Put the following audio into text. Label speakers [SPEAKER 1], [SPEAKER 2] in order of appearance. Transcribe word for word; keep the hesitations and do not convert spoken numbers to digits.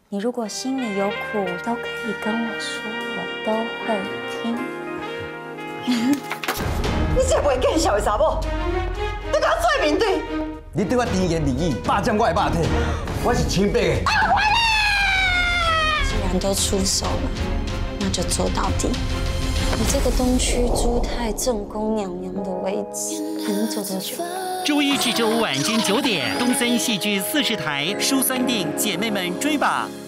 [SPEAKER 1] 你如果心里有苦，都可以跟我说，我都会听。
[SPEAKER 2] 你这袂见笑的查某，你甲我做面对。
[SPEAKER 3] 你对我甜言蜜语，霸占我的肉体，我是清白的。
[SPEAKER 1] 既然都出手了，那就做到底。你这个东区朱太正宫娘娘的位置，还能走多久？
[SPEAKER 4] 周一至周五晚间九点，东森戏剧四十台，舒酸定姐妹们追吧。